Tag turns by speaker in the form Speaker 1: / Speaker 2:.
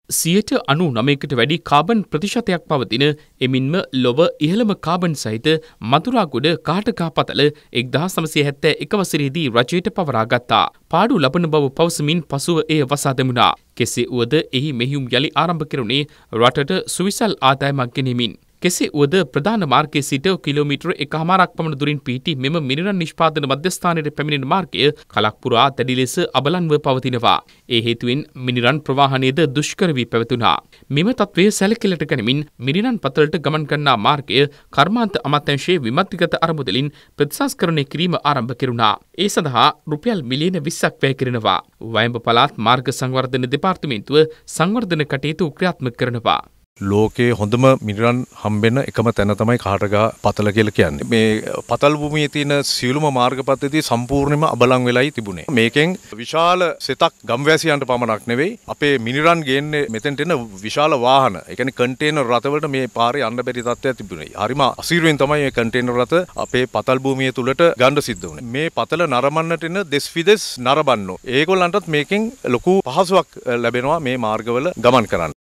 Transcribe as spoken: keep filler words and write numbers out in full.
Speaker 1: සියයට අනු නමයකට වැඩි කාබන් ප්‍රතිශතයක් පවතින එමින්ම ලොව ඉහළම කාබන් සහිත මතුරාගොඩ කාටකාපතල එක්දහස් නවසිය හැත්තෑ එක වසරේදී රජයට පවරා ගත්තා. පාඩු ලබන බව පවසමින් පසුව එය වසා දැමුණා. කෙසේ වුවද එහි මෙහෙයුම් යළි ආරම්භ කෙරුණේ රටට සුවිසල් ආදායමක් ගෙනීමෙන්. කෙසේ වුවද ප්‍රධාන මාර්ගයේ සිට කිලෝමීටර එකහමාරක් පමණ දුරින් පිහිටි මෙම මිනිරන් නිෂ්පාදන මධ්‍යස්ථානයට පැමිණෙන මාර්ගය කලක් පුරා දැඩි ලෙස අබලන්ව පවතිනවා. ඒ හේතුවෙන් මිනිරන් ප්‍රවාහනයද දුෂ්කර වී පැවතුණා. මෙම තත්ත්වය සැලකිල්ලට ගැනීමෙන් මිනිරන් පතලට ගමන් කරනා මාර්ගය කර්මාන්ත අමාත්‍යාංශයේ විමර්ශිත අරමුදලින් ප්‍රතිසංස්කරණය කිරීම ආරම්භ කෙරුණා. ඒ සඳහා රුපියල් මිලියන විස්සක් වැය කරනවා. වයඹ පළාත් මාර්ග සංවර්ධන දෙපාර්තමේන්තුව සංවර්ධන කටයුතු ක්‍රියාත්මක කරනවා.
Speaker 2: ලෝකයේ හොඳම මිනිරන් හම්බෙන එකම තැන තමයි කාටගා පතල කියලා කියන්නේ. මේ පතල් භූමියේ තියෙන සියලුම මාර්ග පද්ධති සම්පූර්ණයෙන්ම අබලන් වෙලයි තිබුණේ. මේකෙන් විශාල සෙතක් ගම්වැසියන්ට පමණක් නෙවෙයි අපේ මිනිරන් ගේන්නේ මෙතෙන්ට එන විශාල වාහන. ඒ කියන්නේ කන්ටේනර් රථවලට මේ පාරේ යන්න බැරි තත්ත්වයක් තිබුණේ. හරිම අසීරුවෙන් තමයි මේ කන්ටේනර් රථ අපේ පතල් භූමිය තුලට ගන්න සිද්ධ වුණේ. මේ පතල නරඹන්නට එන දෙස් විදෙස් නරඹන්නෝ. ඒගොල්ලන්ටත් මේකෙන් ලොකු පහසුවක් ලැබෙනවා මේ මාර්ගවල ගමන් කරන්න.